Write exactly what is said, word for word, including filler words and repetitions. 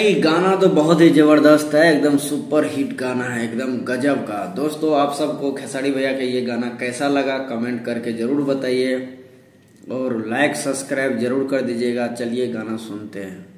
भाई गाना तो बहुत ही जबरदस्त है, एकदम सुपर हिट गाना है, एकदम गजब का। दोस्तों आप सबको खेसारी भैया का ये गाना कैसा लगा कमेंट करके जरूर बताइए और लाइक सब्सक्राइब जरूर कर दीजिएगा। चलिए गाना सुनते हैं।